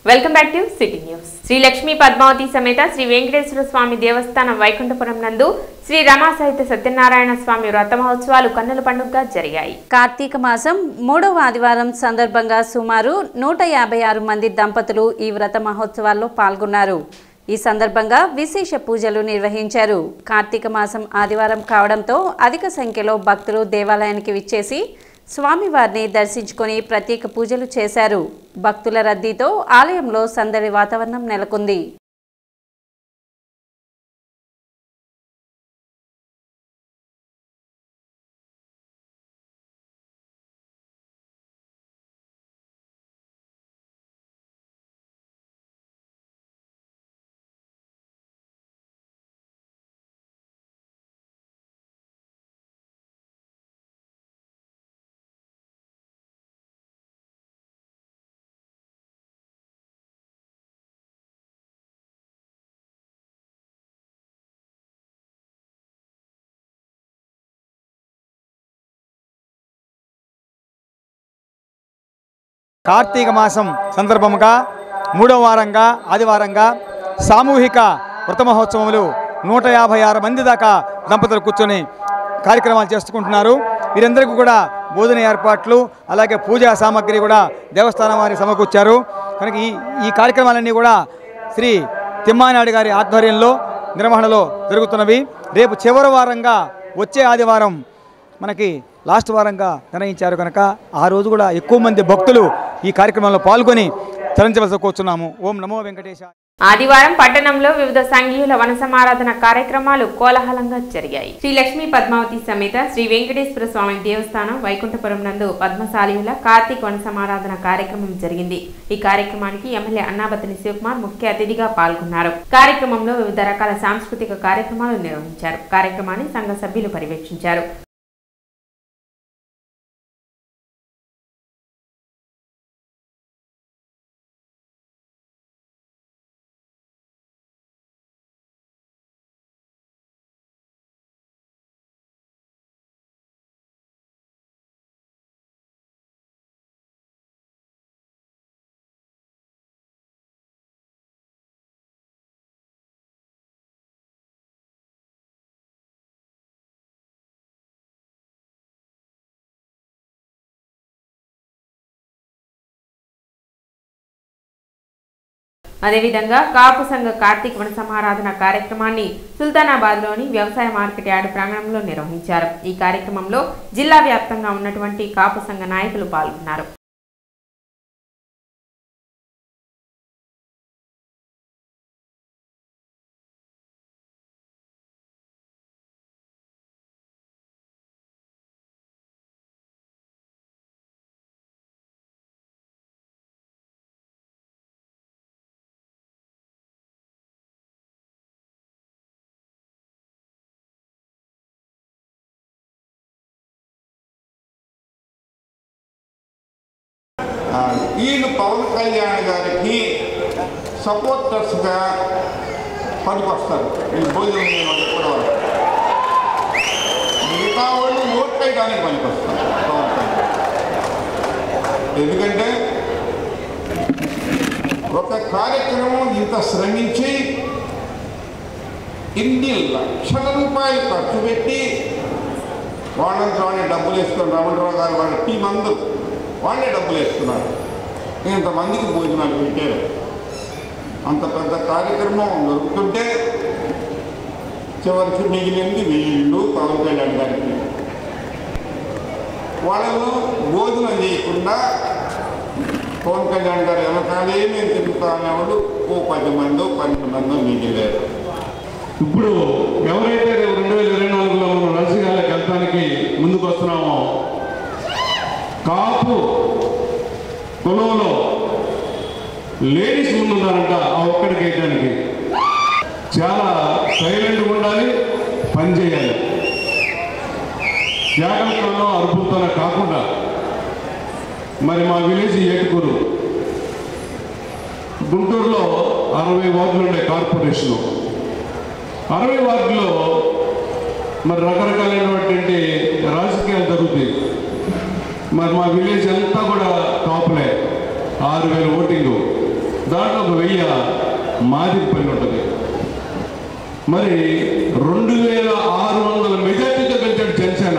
Welcome back to city news. Shri Lakshmi Padmavati సమేత శ్రీ వెంకటేశ్వర స్వామి దేవస్థానం వైకుంఠపురం నందు శ్రీ రమా సహిత సత్యనారాయణ స్వామి వ్రత మహోత్సవాలు కన్నుల పండుగగా జరిగాయి. కార్తీక మాసం 3వ ఆదివారం సందర్భంగా సుమారు 156 మంది దంపతులు ఈ వ్రత మహోత్సవాల్లో పాల్గొన్నారు. ఈ సందర్భంగా విశేష పూజలు నిర్వహించారు. కార్తీక మాసం ఆదివారం కావడంతో అధిక సంఖ్యలో భక్తులు దేవాలయానికి విచ్చేసి స్వామివారిని దర్శించుకొని ప్రత్యేక పూజలు చేశారు. భక్తుల రద్దీతో ఆలయంలో సందడి వాతావరణం నెలకొంది. కార్తీక మాసం సందర్భముగా 3వ వారంగా ఆదివారంగా సామూహిక వ్రత మహోత్సవములు 156 మంది దాకా దంపతులు కూర్చొని కార్యక్రమాలు చేసుకుంటున్నారు. వీరందరికీ కూడా భోజన ఏర్పాట్లు అలాగే పూజా సామాగ్రి కూడా దేవస్థానం వారి సమకూర్చారు. కనుక ఈ కార్యక్రమాలన్నీ కూడా శ్రీ తిమ్మానాయుడు గారి ఆధ్వర్యంలో నిర్వహణలో జరుగుతున్నవి. రేపు చివరి వారంగా వచ్చే ఆదివారం మనకి లాస్ట్ వారంగా నిర్ణయించారు కనుక ఆ రోజు కూడా ఎక్కువ మంది భక్తులు ఈ కార్యక్రమంలో పాల్గొని తరించవలసి కూర్చున్నాము. ఓం నమో వెంకటేశ. ఆదివారం పట్టణంలో వివిధ సంఘీయుల వన సమారాధన కార్యక్రమాలు కోలాహలంగా జరిగాయి. శ్రీ లక్ష్మీ పద్మావతి సమేత శ్రీ వెంకటేశ్వర స్వామి దేవస్థానం వైకుంఠపురం నందు పద్మశాలీయుల కార్తీక వన సమారాధన కార్యక్రమం జరిగింది. ఈ కార్యక్రమానికి ఎమ్మెల్యే అన్నాబత్తిని శివకుమార్ ముఖ్య అతిథిగా పాల్గొన్నారు. కార్యక్రమంలో వివిధ రకాల సాంస్కృతిక కార్యక్రమాలు నిర్వహించారు. కార్యక్రమాన్ని సంఘ సభ్యులు పర్యవేక్షించారు. అదేవిధంగా కాపు సంఘ కార్తీక వన సమారాధన కార్యక్రమాన్ని సుల్తానాబాద్లోని వ్యవసాయ మార్కెట్ యార్డు ప్రాంగణంలో నిర్వహించారు. ఈ కార్యక్రమంలో జిల్లా వ్యాప్తంగా ఉన్నటువంటి కాపు సంఘ నాయకులు పాల్గొన్నారు. ఈయన పవన్ కళ్యాణ్ గారికి సపోర్టర్స్గా పనికొస్తారు. ఈ భోజనం ఇప్పటివరకు మిగతా వాళ్ళు ఓట్ వేయడానికి పనికొస్తారు పవన్ కళ్యాణ్. ఎందుకంటే ఒక కార్యక్రమం ఇంత శ్రమించి ఇన్ని లక్షల రూపాయలు ఖర్చు పెట్టి వాళ్ళంతా వాళ్ళని డబ్బులు వేసుకొని రమణరావు గారు వాళ్ళ టీం అందరూ వాళ్ళే డబ్బులు వేస్తున్నారు. ఇంతమందికి భోజనాలు పెట్టారు. అంత పెద్ద కార్యక్రమం జరుగుతుంటే చివరికి మిగిలింది వీళ్ళు పవన్ కళ్యాణ్ గారికి. వాళ్ళను భోజనం చేయకుండా పవన్ కళ్యాణ్ గారు వెనకాలే మేము తిరుగుతామేవాళ్ళు ఓ 10 మందో 12 మందో మిగిలేరు. ఇప్పుడు ఎవరైతే 2024లో మనం రాజకీయాలకు వెళ్ళడానికి ముందుకు వస్తున్నామో కాపు కులంలో లేడీస్ ముందున్నారంట. ఆ ఒక్కడికి వేయడానికి చాలా సైలెంట్గా ఉండాలి, పని చేయాలి. జాగ్రత్తలో అరుపులతో కాకుండా మరి మా విలేజ్ ఏటుకూరు గుంటూరులో 60 వార్డులు ఉండే కార్పొరేషను. 60 వార్డులో మరి రకరకాలైనటువంటి రాజకీయాలు జరుగుతాయి. మరి మా విలేజ్ అంతా కూడా టాప్లే 6000 ఓటింగ్. దాంట్లో ఒక 1000 మాదిరి పని ఉంటుంది. మరి 2600 మెజార్టీతో గెలిచాడు జనసేన.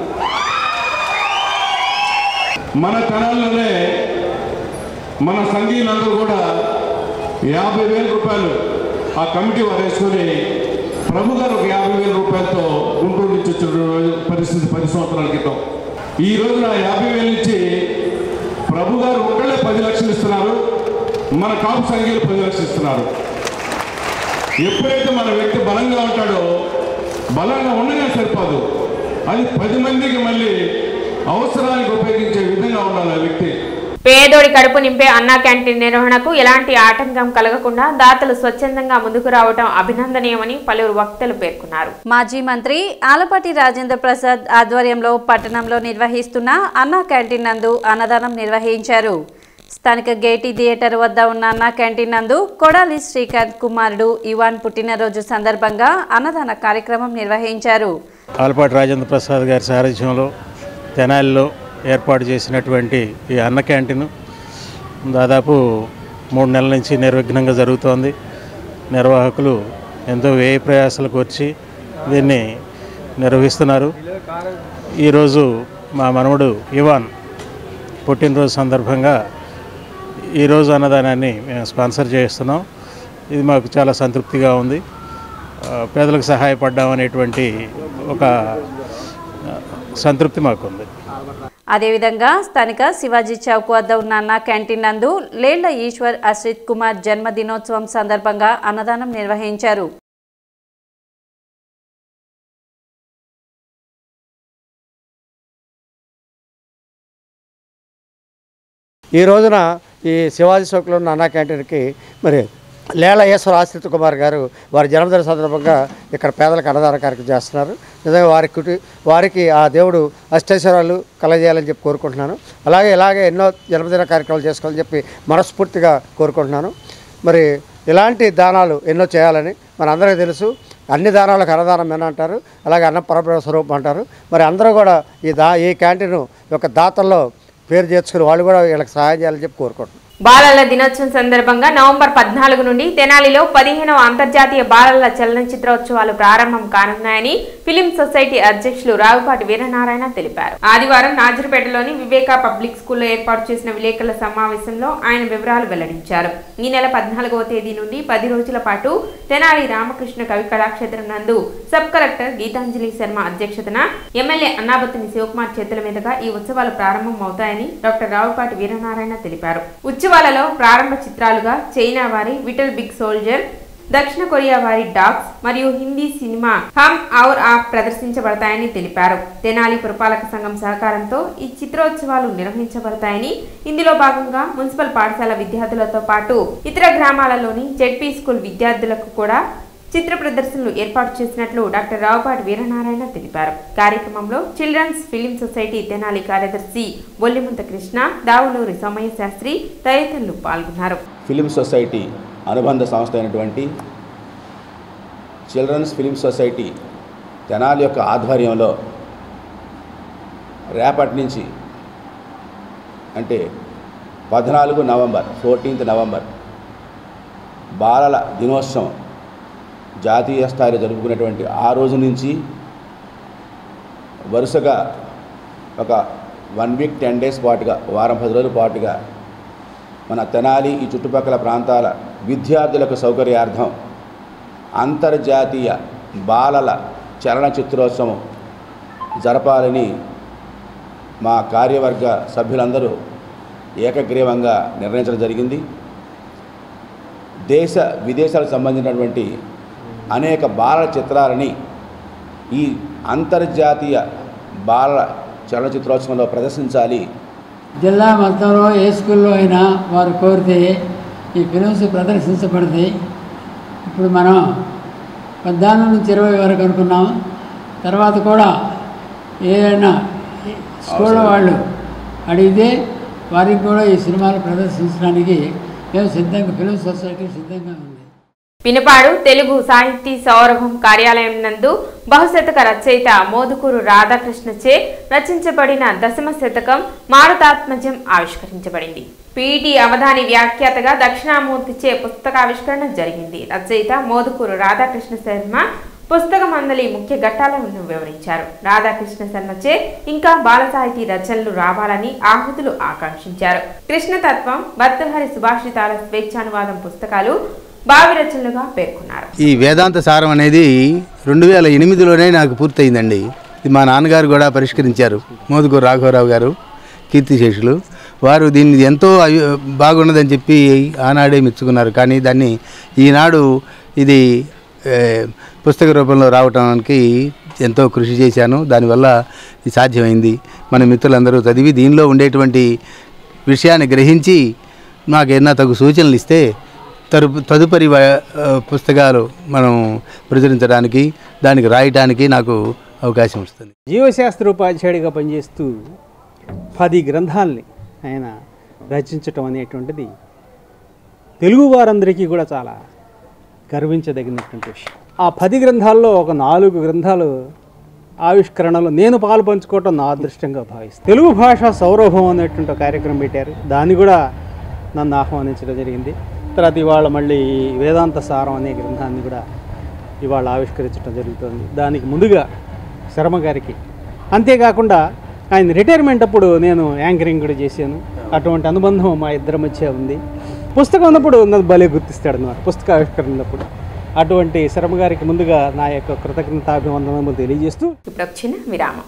మన తెనాలిలోనే మన సంఘీయులందరూ కూడా 50,000 రూపాయలు ఆ కమిటీ వారు వేసుకొని ప్రభు గారు ఒక 50,000 రూపాయలతో గుంటూరు నుంచి వచ్చిన పరిస్థితి 10 సంవత్సరాల క్రితం. ఈ రోజున 50,000 నుంచి ప్రభు గారు ఒకళ్ళే 10 లక్షలు ఇస్తున్నారు, మన కాపు సంఘీయులు 10 లక్షలు ఇస్తున్నారు. ఎప్పుడైతే మన వ్యక్తి బలంగా ఉంటాడో, బలంగా ఉండగా సరిపోదు, అది 10 మందికి మళ్ళీ అవసరానికి ఉపయోగించే విధంగా ఉండాలి ఆ వ్యక్తి. పేదోడి కడుపు నింపే అన్నా క్యాంటీన్ నిర్వహణకు ఎలాంటి ఆటంకం కలగకుండా దాతలు స్వచ్ఛందంగా ముందుకు రావడం అభినందనీయమని పలువురు వక్తలు పేర్కొన్నారు. మాజీ మంత్రి ఆలపాటి రాజేంద్ర ప్రసాద్ ఆధ్వర్యంలో పట్టణంలో నిర్వహిస్తున్న అన్నా క్యాంటీన్ నందు అన్నదానం నిర్వహించారు. స్థానిక గేటీ థియేటర్ వద్ద ఉన్న అన్నా క్యాంటీన్ నందు కొడాలి శ్రీకాంత్ కుమారుడు ఇవాన్ పుట్టినరోజు సందర్భంగా అన్నదాన కార్యక్రమం నిర్వహించారు. ఆలపాటి రాజేంద్ర ప్రసాద్ గారి సారథ్యంలో తెనాలిలో ఏర్పాటు చేసినటువంటి ఈ అన్న క్యాంటీన్ దాదాపు 3 నెలల నుంచి నిర్విఘ్నంగా జరుగుతోంది. నిర్వాహకులు ఎంతో వ్యయ ప్రయాసాలకు వచ్చి దీన్ని నిర్వహిస్తున్నారు. ఈరోజు మా మనవడు ఇవాన్ పుట్టినరోజు సందర్భంగా ఈరోజు అన్నదానాన్ని మేము స్పాన్సర్ చేస్తున్నాం. ఇది మాకు చాలా సంతృప్తిగా ఉంది. పేదలకు సహాయపడ్డాం అనేటువంటి ఒక సంతృప్తి మాకుంది. అదేవిధంగా స్థానిక శివాజీ చౌక్ వద్ద ఉన్న అన్నా క్యాంటీన్ నందు లేళ్ల ఈశ్వర్ అశ్రిత్ కుమార్ జన్మదినోత్సవం సందర్భంగా అన్నదానం నిర్వహించారు. ఈ రోజున ఈ శివాజీ చౌక్లో ఉన్న అన్నా క్యాంటీన్కి మరి లేళ్ల ఈశ్వర్ ఆశ్రిత్ కుమార్ గారు వారి జన్మదిన సందర్భంగా ఇక్కడ పేదలకు అన్నదాన కార్యక్రమం చేస్తున్నారు. నిజంగా వారికి ఆ దేవుడు అష్టైశ్వర్యాలు కలగజేయాలని చెప్పి కోరుకుంటున్నాను. ఇలాగే ఎన్నో జన్మదిన కార్యక్రమాలు చేసుకోవాలని చెప్పి మనస్ఫూర్తిగా కోరుకుంటున్నాను. మరి ఇలాంటి దానాలు ఎన్నో చేయాలని మనందరికీ తెలుసు. అన్ని దానాలకు అన్నదానం అని అంటారు, అలాగే అన్న పరబ్రహ్మ స్వరూపం అంటారు. మరి అందరూ కూడా ఈ క్యాంటీన్ యొక్క దాతల్లో పేరు చేర్చుకుని వాళ్ళు కూడా వీళ్ళకి సహాయం చేయాలని చెప్పి కోరుకుంటున్నాను. బాలల దినోత్సవం సందర్భంగా నవంబర్ 14 నుండి తెనాలిలో 15వ అంతర్జాతీయ బాలల చలనచిత్రోత్సవాలు ప్రారంభం కానున్నాయని ఫిలిం సొసైటీ అధ్యక్షులు రావుపాటి వీరనారాయణ తెలిపారు. ఆదివారం నాజర్పేటలోని వివేకా పబ్లిక్ స్కూల్లో ఏర్పాటు చేసిన విలేకరుల సమావేశంలో ఆయన వివరాలు వెల్లడించారు. ఈ నెల 14వ తేదీ నుండి 10 రోజుల పాటు తెనాలి రామకృష్ణ కవి కళాక్షేత్రం నందు సబ్ కలెక్టర్ గీతాంజలి శర్మ అధ్యక్షతన ఎమ్మెల్యే అన్నాబత్తిని శివకుమార్ చేతుల మీదుగా ఈ ఉత్సవాలు ప్రారంభం అవుతాయని డాక్టర్ రావుపాటి వీరనారాయణ తెలిపారు. ఉత్సవాలలో ప్రారంభ చిత్రాలుగా చైనా వారి విటల్ బిగ్ సోల్జర్, దక్షిణ కొరియా వారి డాగ్స్ మరియు హిందీ సినిమా హమ్ ఔర్ ఆప్ ప్రదర్శించబడతాయని తెలిపారు. తెనాలి పురపాలక సంఘం సహకారంతో ఈ చిత్రోత్సవాలు నిర్వహించబడతాయని, ఇందులో భాగంగా మున్సిపల్ పాఠశాల విద్యార్థులతో పాటు ఇతర గ్రామాలలోని జెడ్పీ స్కూల్ విద్యార్థులకు కూడా చిత్ర ప్రదర్శనలు ఏర్పాటు చేసినట్లు డాక్టర్ రావుపాటి వీరనారాయణ తెలిపారు. కార్యక్రమంలో చిల్డ్రన్స్ ఫిలిం సొసైటీ తెనాలి కార్యదర్శి బొల్లిముంత కృష్ణ, దావులూరి సోమయ్య శాస్త్రి తదితరులు పాల్గొన్నారు. ఫిలిం సొసైటీ అనుబంధ సంస్థ అయినటువంటి చిల్డ్రన్స్ ఫిలిం సొసైటీ తెనాలి యొక్క ఆధ్వర్యంలో రేపటి నుంచి అంటే 14 నవంబర్ 14th నవంబర్ బాలల దినోత్సవం జాతీయ స్థాయిలో జరుపుకునేటువంటి ఆ రోజు నుంచి వరుసగా ఒక 1 వీక్ 10 డేస్ పాటుగా, వారం 10 రోజుల పాటుగా మన తెనాలి ఈ చుట్టుపక్కల ప్రాంతాల విద్యార్థులకు సౌకర్యార్థం అంతర్జాతీయ బాలల చలనచిత్రోత్సవం జరపాలని మా కార్యవర్గ సభ్యులందరూ ఏకగ్రీవంగా నిర్ణయించడం జరిగింది. దేశ విదేశాలకు సంబంధించినటువంటి అనేక బాలల చిత్రాలని ఈ అంతర్జాతీయ బాలల చలనచిత్రోత్సవంలో ప్రదర్శించాలి. జిల్లా మొత్తంలో ఏ స్కూల్లో అయినా వారు కోరితే ఈ ఫిలిమ్స్ ప్రదర్శించబడింది. ఇప్పుడు మనం 14 నుంచి 20 వరకు అనుకున్నాం. తర్వాత కూడా ఏదైనా స్కూల్ వాళ్ళు అడిగితే వారికి కూడా ఈ సినిమాలు ప్రదర్శించడానికి మేము సిద్ధంగా, ఫిలిం సొసైటీ సిద్ధంగా ఉంది. పినపాడు తెలుగు సాహితీ సౌరభం కార్యాలయం నందు బహుశతక రచయిత మోదుకూరు రాధాకృష్ణచే రచించబడిన దశమ శతకం మారుతాత్మజం ఆవిష్కరించబడింది. పీటీ అవధాని వ్యాఖ్యాతగా దక్షిణామూర్తిచే పుస్తకావిష్కరణ జరిగింది. రచయిత మోదుకూరు రాధాకృష్ణ శర్మ పుస్తక మండలి ముఖ్య ఘట్టాలను వివరించారు. రాధాకృష్ణ శర్మచే ఇంకా బాల సాహితీ రచనలు రావాలని ఆహుతులు ఆకాంక్షించారు. కృష్ణతత్వం, భర్తృహరి సుభాషితాల స్వేచ్ఛానువాదం పుస్తకాలు భావి రచనలుగా పేర్కొన్నారు. ఈ వేదాంత సారం అనేది 2008లోనే నాకు పూర్తయిందండి. ఇది మా నాన్నగారు కూడా పరిష్కరించారు. మోదుకూరు రాఘవరావు గారు కీర్తిశేషులు వారు దీన్ని ఎంతో బాగున్నదని చెప్పి ఆనాడే మెచ్చుకున్నారు. కానీ దాన్ని ఈనాడు ఇది పుస్తక రూపంలో రావడానికి ఎంతో కృషి చేశాను. దానివల్ల ఇది సాధ్యమైంది. మన మిత్రులందరూ చదివి దీనిలో ఉండేటువంటి విషయాన్ని గ్రహించి మాకేనా తగు సూచనలు ఇస్తే తదుపరి పుస్తకాలు మనం ప్రచురించడానికి దానికి రాయటానికి నాకు అవకాశం వస్తుంది. జీవశాస్త్ర ఉపాధ్యాయుడిగా పనిచేస్తూ 10 గ్రంథాలని ఆయన రచించటం అనేటువంటిది తెలుగు వారందరికీ కూడా చాలా గర్వించదగినటువంటి విషయం. ఆ 10 గ్రంథాల్లో ఒక 4 గ్రంథాలు ఆవిష్కరణలో నేను పాలు పంచుకోవటం నా అదృష్టంగా భావిస్తాను. తెలుగు భాష సౌరభం అనేటువంటి కార్యక్రమం పెట్టారు. దాన్ని కూడా నన్ను ఆహ్వానించడం జరిగింది. తర్వాత ఇవాళ మళ్ళీ వేదాంత సారం అనే గ్రంథాన్ని కూడా ఇవాళ ఆవిష్కరించడం జరుగుతుంది. దానికి ముందుగా శర్మ గారికి, అంతేకాకుండా ఆయన రిటైర్మెంట్ అప్పుడు నేను యాంకరింగ్ కూడా చేశాను. అటువంటి అనుబంధం మా ఇద్దరి మధ్య ఉంది. పుస్తకం ఉన్నప్పుడు నన్ను భలే గుర్తిస్తాడు అన్నమాట. పుస్తక ఆవిష్కరణ ఉన్నప్పుడు అటువంటి శర్మ గారికి ముందుగా నా యొక్క కృతజ్ఞతాభివందనము తెలియజేస్తూ ఇప్పుడు చిన్న విరామం.